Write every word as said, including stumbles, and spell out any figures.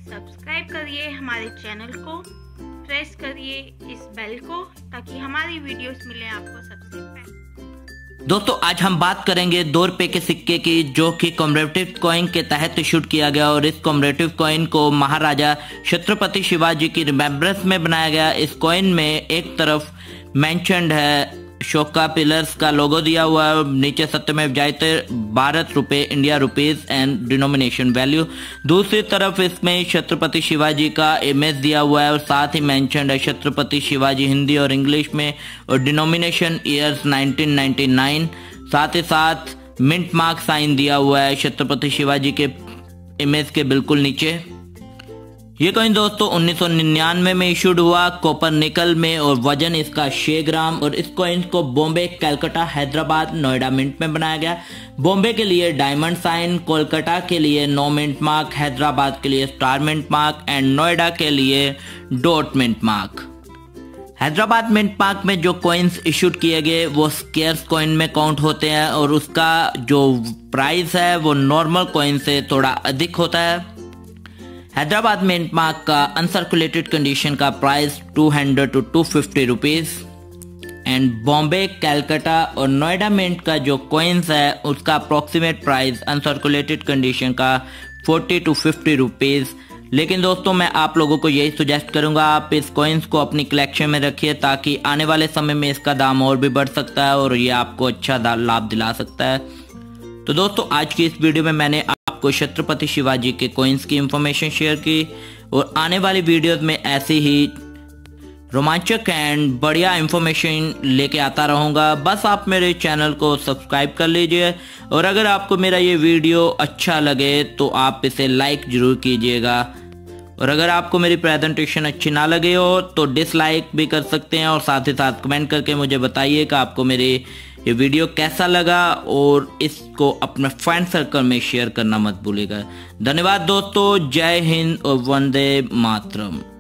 Subscribe करिए हमारे channel को, प्रेस करिए इस बेल को ताकि हमारी वीडियोस मिले आपको सबसे पहले। दोस्तों आज हम बात करेंगे दो रुपए के सिक्के की, जो कि कॉम्मेमोरेटिव कॉइन के तहत इशूड किया गया और इस कॉम्मेमोरेटिव कॉइन को महाराजा छत्रपति शिवाजी की रिमेम्बरेंस में बनाया गया। इस कॉइन में एक तरफ मेंशन्ड है शोका पिलर्स का लोगो दिया हुआ है, नीचे सत्यमेव जयते भारत रुपए India rupees and denomination value. दूसरी तरफ इसमें छत्रपति शिवाजी का इमेज दिया हुआ है और साथ ही मेंशन्ड है छत्रपति शिवाजी हिंदी और इंग्लिश में और denomination years nineteen ninety nine. साथ ही साथ मिंट मार्क साइन दिया हुआ है छत्रपति शिवाजी के इमेज के बिल्कुल नीचे। ये कॉइन दोस्तों उन्नीस सौ निन्यानवे में इशूड हुआ कॉपर निकल में और वजन इसका छह ग्राम। और इस कॉइन को बॉम्बे, कलकत्ता, हैदराबाद, नोएडा मिंट में बनाया गया। बॉम्बे के लिए डायमंड साइन, कोलकाता के लिए नो मिंट मार्क, हैदराबाद के लिए star mint mark and Noida के लिए dot mint mark. Hyderabad mint mark में जो कॉइन्स इशूड किए गए वो स्केर्स कॉइन में काउंट होते हैं और उसका जो प्राइस है वो नॉर्मल कॉइन से थोड़ा अधिक होता है। हैदराबाद मिंट मार्क का अनसर्कुलेटेड कंडीशन का price two hundred two two fifty rupees and Bombay, Calcutta और नोएडा मिंट का जो कॉइन्स है उसका अप्रोक्सीमेट प्राइस अनसर्कुलेटेड कंडीशन का फोर्टी टू फिफ्टी रुपीज। लेकिन दोस्तों मैं आप लोगों को यही सुजेस्ट करूंगा आप इस कॉइन्स को अपनी कलेक्शन में रखिए ताकि आने वाले समय में इसका दाम और भी बढ़ सकता है और ये आपको अच्छा लाभ दिला सकता है। तो दोस्तों आज की इस वीडियो में मैंने आपको छत्रपति शिवाजी के कॉइन्स की इंफॉर्मेशन शेयर की और आने वाली वीडियोस में ऐसी ही रोमांचक एंड बढ़िया इंफॉर्मेशन लेके आता रहूँगा। बस आप मेरे चैनल को सब्सक्राइब कर लीजिए और अगर आपको मेरा ये वीडियो अच्छा लगे तो आप इसे लाइक जरूर कीजिएगा और अगर आपको मेरी प्रेजेंटेशन अच्छी ना लगे हो तो डिसलाइक भी कर सकते हैं और साथ ही साथ कमेंट करके मुझे बताइए कि आपको मेरे ये वीडियो कैसा लगा और इसको अपने फ्रेंड सर्कल में शेयर करना मत भूलिएगा। धन्यवाद दोस्तों, जय हिंद और वंदे मातरम।